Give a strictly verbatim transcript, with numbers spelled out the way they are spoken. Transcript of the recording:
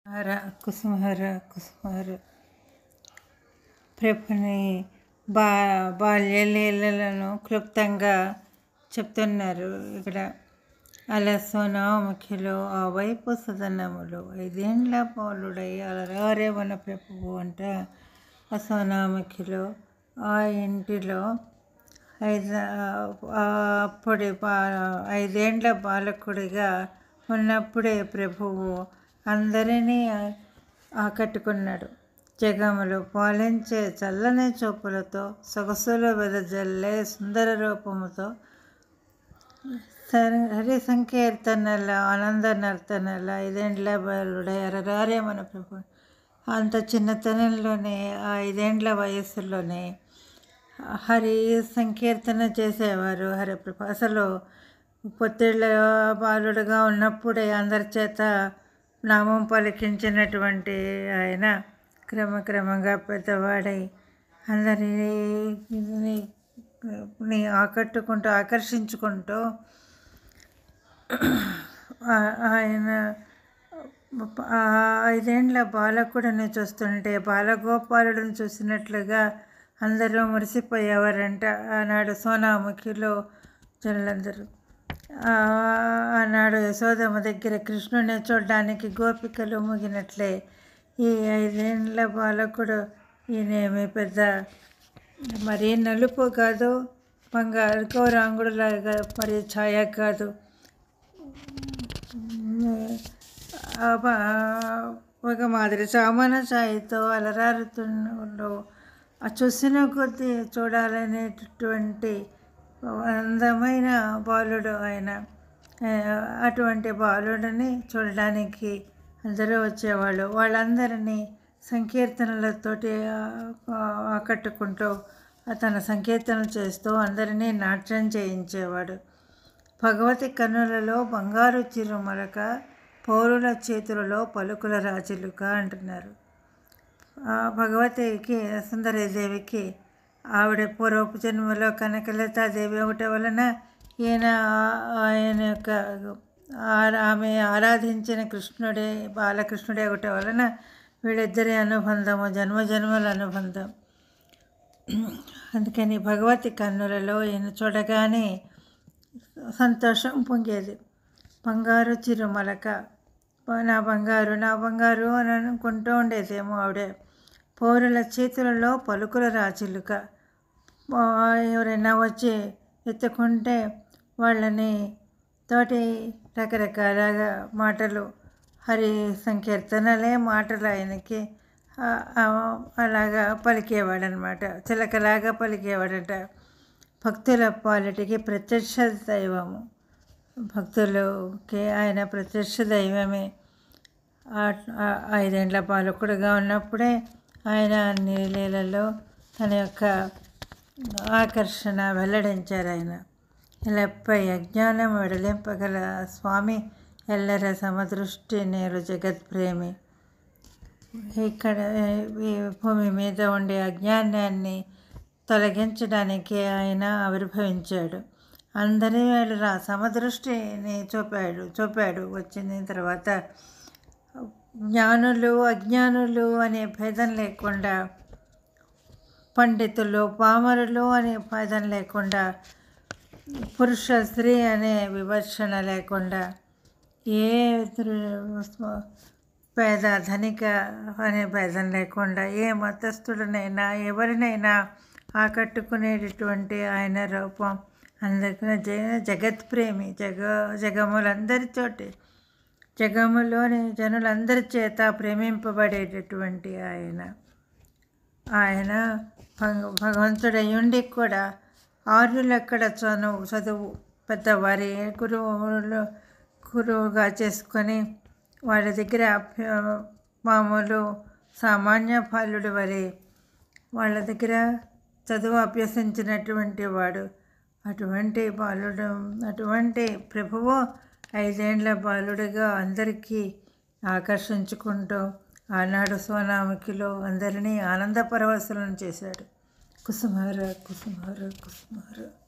హర కుసుమహర కుసుమహర ప్రభుని బా బాల్యలీలను క్లుప్తంగా చెప్తున్నారు ఇక్కడ. అలసోనాముఖిలో ఆ వైపు సదనములో ఐదేండ్ల బాలుడై అలరారేవన ప్రభువు అంట. అసోనాముఖిలో ఆ ఇంటిలో ఐదు అప్పుడే బా ఐదేండ్ల బాలకుడిగా ఉన్నప్పుడే ప్రభువు అందరినీ ఆకట్టుకున్నాడు. జగములు పాలించే చల్లని చూపులతో, సొగసులు వెదజల్లే సుందర రూపముతో, హరి సంకీర్తనల ఆనంద నర్తనల ఐదేండ్ల బాలుడై అరరారే మన ప్రభు. అంత చిన్నతనంలోనే, ఆ ఐదేండ్ల వయస్సులోనే హరి సంకీర్తన చేసేవారు హరిప్రభు. అసలు పొత్తిళ్ళ బాలుడుగా ఉన్నప్పుడే అందరి చేత నామం పలికించినటువంటి ఆయన క్రమక్రమంగా పెద్దవాడై అందరినీ ఆకట్టుకుంటూ ఆకర్షించుకుంటూ ఆయన ఐదేండ్ల బాలకుడిని చూస్తుంటే బాలగోపాలుడిని చూసినట్లుగా అందరూ మురిసిపోయేవారంట ఆనాడు సోనాముఖిలో జనులందరూ. ఆనాడు యశోదమ్మ దగ్గర కృష్ణుని చూడడానికి గోపికలు ముగినట్లే ఈ ఐదేండ్ల బాలకుడు ఈయనేమి పెద్ద మరీ నలుపు కాదు, బంగారు గౌరాంగుడులాగా మరి ఛాయ కాదు, ఒక మాదిరి చామన ఛాయతో అలరారుతుండో చూసిన కొద్దీ చూడాలనేటటువంటి అందమైన బాలుడు ఆయన. అటువంటి బాలుడిని చూడడానికి అందరూ వచ్చేవాళ్ళు. వాళ్ళందరినీ సంకీర్తనలతోటి ఆకట్టుకుంటూ తన సంకీర్తనలు చేస్తూ అందరినీ నాట్యం చేయించేవాడు. భగవతి కన్నులలో బంగారు చిరుమలక, పౌరుల చేతులలో పలుకుల రాచిలుక అంటున్నారు. భగవతికి సుందరీదేవికి ఆవిడ పూర్వపు జన్మలో కనకలతాదేవి ఒకటి వలన ఈయన ఆయన యొక్క ఆమె ఆరాధించిన కృష్ణుడే బాలకృష్ణుడే ఒకటి వలన వీళ్ళిద్దరి అనుబంధము జన్మ జన్మల అనుబంధం. అందుకని భగవతి కన్నులలో ఈయన చూడగానే సంతోషం పొంగేది. బంగారు చిరుమలక, నా బంగారు నా బంగారు అని అనుకుంటూ ఉండేదేమో ఆవిడ. పౌరుల చేతులలో పలుకుల రాచిలుక, ఎవరైనా వచ్చి ఎత్తుకుంటే వాళ్ళని తోటి రకరకాల మాటలు, హరి సంకీర్తనలే మాటలు ఆయనకి అలాగా పలికేవాడనమాట, చిలకలాగా పలికేవాడట. భక్తుల పాలిటికి ప్రత్యక్ష దైవము, భక్తులకి ఆయన ప్రత్యక్ష దైవమే. ఐదేండ్ల బాలకుడుగా ఉన్నప్పుడే ఆయన అన్ని లీలలో తన యొక్క ఆకర్షణ వెల్లడించారు. ఆయన ఇలాపై అజ్ఞానం వెడలింపగల స్వామి, ఎల్లర సమదృష్టి నేరు జగత్ప్రేమి. ఇక్కడ ఈ భూమి మీద ఉండే అజ్ఞానాన్ని తొలగించడానికి ఆయన ఆవిర్భవించాడు. అందరి వేళ సమదృష్టిని చూపాడు చూపాడు వచ్చిన తర్వాత జ్ఞానులు అజ్ఞానులు అనే భేదం లేకుండా, పండితులు పామరులు అనే భేదం లేకుండా, పురుష స్త్రీ అనే వివక్షణ లేకుండా, ఏ పేద ధనిక అనే భేదం లేకుండా, ఏ మతస్థుడినైనా ఎవరినైనా ఆకట్టుకునేటటువంటి ఆయన రూపం. అందుకని జగ జగత్ప్రేమి, జగ జగములందరి చోటి జగములోని జనులందరి చేత ప్రేమింపబడేటటువంటి ఆయన. ఆయన భగవంతుడయ్యుండి కూడా ఆర్యులక్కడ చదువు చదువు పెద్దవారి గురువులు గురువుగా చేసుకొని వాళ్ళ దగ్గర మామూలు సామాన్య బాలుడి వలె వాళ్ళ దగ్గర చదువు అభ్యసించినటువంటి వాడు. అటువంటి బాలుడు, అటువంటి ప్రభువు ఐదేండ్ల బాలుడిగా అందరికీ ఆకర్షించుకుంటూ ఆనాడు సోనాముఖిలో అందరినీ ఆనంద పరవశులను చేశాడు. కుసుమహర కుసుమహర కుసుమహర.